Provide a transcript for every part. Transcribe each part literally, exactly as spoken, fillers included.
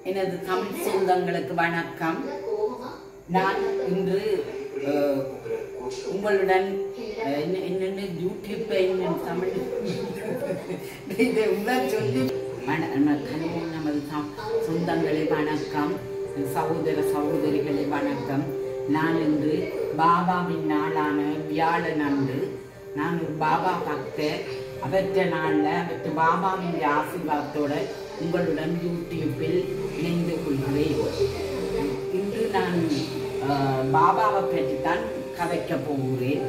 எனது தமிழ் சொந்தங்களுக்கு வணக்கம். நான் இன்று உங்களுடன் என்னென்ன யூடியூப்பை தமிழ் இதை உங்கள் சொல்லி நமது சொந்தங்களை வணக்கம், சகோதர சகோதரிகளை வணக்கம். நான் இன்று பாபாவின் நாளான வியாழன் அன்று நான் ஒரு பாபா பக்தர். அவற்ற நாளில் அவற்ற பாபாவின் ஆசீர்வாதத்தோடு உங்களுடன் யூடியூப்பில் இணைந்து கொள்கிறேன். இன்று நான் பாபாவை பற்றித்தான் கதைக்க போகிறேன்.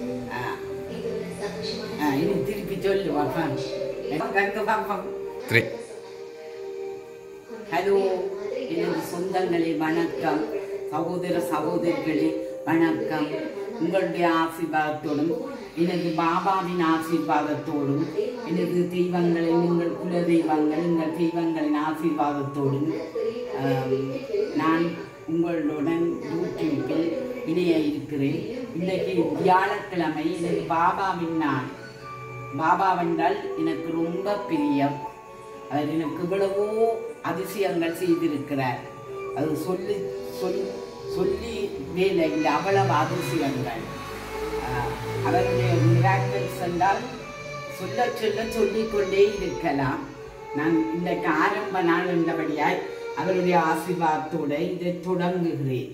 இனி திருப்பி சொல்லு பார்ப்பேன். ஹலோ எனது சொந்தங்களே வணக்கம், சகோதர சகோதரிகளே வணக்கம். உங்களுடைய ஆசீர்வாதத்தோடும் எனது பாபாவின் ஆசீர்வாதத்தோடும் எனது தெய்வங்களின் உங்கள் குல தெய்வங்கள் உங்கள் தெய்வங்களின் ஆசீர்வாதத்தோடும் நான் உங்களுடன் யூடியூப்பில் இணைய இருக்கிறேன். இன்றைக்கு வியாழக்கிழமை எனது பாபாவின் நாள். பாபாவென்றால் எனக்கு ரொம்ப பிரியம். அவர் எனக்கு இவ்வளவோ அதிசயங்கள் செய்திருக்கிறார். அது சொல்லி சொல் சொல்லி வேலை இல்லை, அவ்வளவு அதிசயங்கள். அவருடைய மிராக்கிள்ஸ் என்றால் சொல்ல சொல்ல சொல்லிக்கொண்டே இருக்கலாம். நான் இன்றைக்கு ஆரம்ப நாள் என்றபடியாய் அவருடைய ஆசீர்வாதத்தோடு இதை தொடங்குகிறேன்.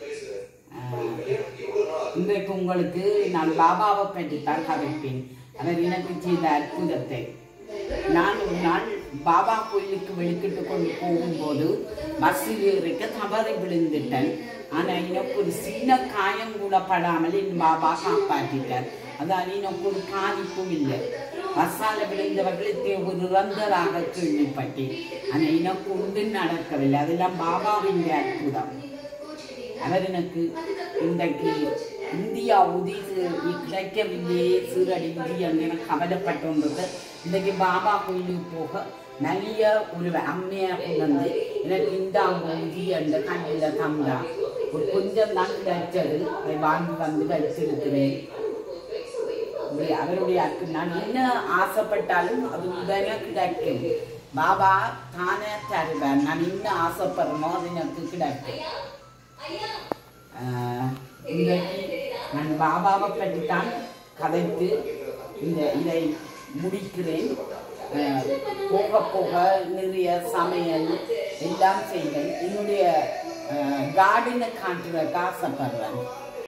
இன்றைக்கு உங்களுக்கு நான் பாபாவை பற்றித்தான் கதைப்பேன். அவர் எனக்கு செய்த அற்புதத்தை. நான் ஒரு நாள் பாபா கோயிலுக்கு வெளிக்கிட்டு கொண்டு போகும்போது பஸ்ஸில் இருக்க தவறி விழுந்துட்டேன். ஆனால் எனக்கு ஒரு சின்ன காயம் கூட படாமல் என் பாபா காப்பாற்றிட்டார். அதான் எனக்கு ஒரு பாதிப்பும் இல்லை. பஸ்ஸால் விழுந்தவர்களுக்கு ஒரு இறந்ததாக கேள்விப்பட்டேன். ஆனால் எனக்கு ஒன்றும் நடக்கவில்லை. அதெல்லாம் பாபாவின் அற்புதம். அவர் எனக்கு இன்றைக்கு இந்தியா உதவி கிடைக்கவில்லையே சீரடி இந்தியா எனக்கு கவலைப்பட்டோன்றது. இன்றைக்கு பாபா கோயிலுக்கு போக நிறைய ஒரு அம்மையாக வந்து எனக்கு இந்த உதவி அந்த கண்ணில் தந்தா ஒரு கொஞ்சம் தான் கிடைச்சது. அதை வாங்கி வந்து வச்சிருக்கிறேன். அவருடைய அக்கு நான் என்ன ஆசைப்பட்டாலும் அது உடனே கிடைக்கும். பாபா தானே தருவார். நான் என்ன ஆசைப்படுறனோ அது எனக்கு கிடைக்கும். இன்றைக்கு நான் பாபாவை பற்றித்தான் கதைத்து இந்த இதை முடிக்கிறேன். போக போக நிறைய சமையல் எல்லாம் செய்வேன். என்னுடைய கார்டனை காட்டுறதுக்கு ஆசைப்படுறேன்.